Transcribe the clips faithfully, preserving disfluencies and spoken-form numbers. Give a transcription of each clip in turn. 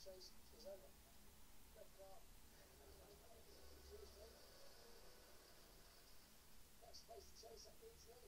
chase is over. Red car. That's space to chase, that beats me.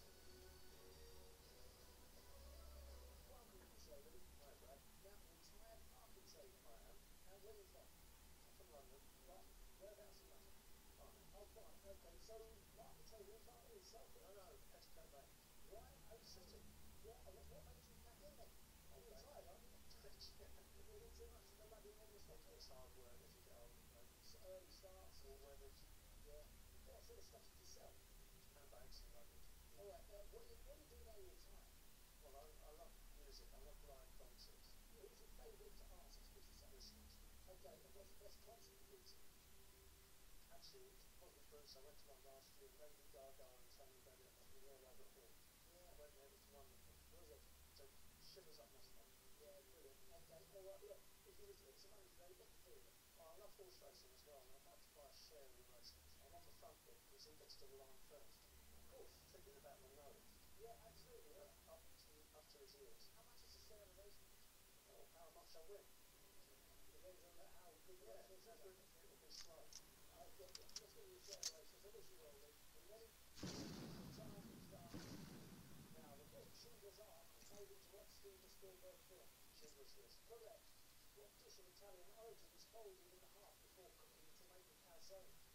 Welcome to the show, Luke. Hi, Brad. Now, retired parking saver. I am. And where are you from? I'm from London. Right. Whereabouts in London? Fine. Oh, fine. Okay, so market saver in Farnham itself? No, no, Petticoat Bay. Right, oh, City. What, what made you back in then? You're retired, aren't you? You're doing too much to come back in regular stuff. It's hard work as you get older, right? So early starts, all weathers. Yeah. What sort of stuff did you sell? Handbags and luggage. All right. Uh, what, do you, what do you do now you're retired? Well, I, I love music. I love live concerts. Who's your favourite artist, would you say? Listeners. Okay. And what's the best concert you've been to? Actually, it's probably first. I went to one last year. Lady Gaga and Tony Bennett at the Royal Albert Hall. Yeah. I went there. It was wonderful. Was it? So shivers up my spine. Yeah, brilliant. Okay. All right. Look, if you were to get some money today, what would you do with it? Well, I love horse racing as well, and I'd like to buy a share in the races. I'm on the front bit because he gets to the line first. Of course. Thinking about the nose. Yeah, absolutely. Yeah. Up to up to his ears. How much is a share of the race? Oh, how much I win. Depends on that, how good the race is. It'll be slow. I'll get you. Let's get you a share of races. I wish you well, Luke. Are you ready? The time starts now. The book Schindler's Ark was made into what Steven Spielberg film? Schindler's List. Correct. What dish of Italian origin is folded in the half before cooking to make a calzone?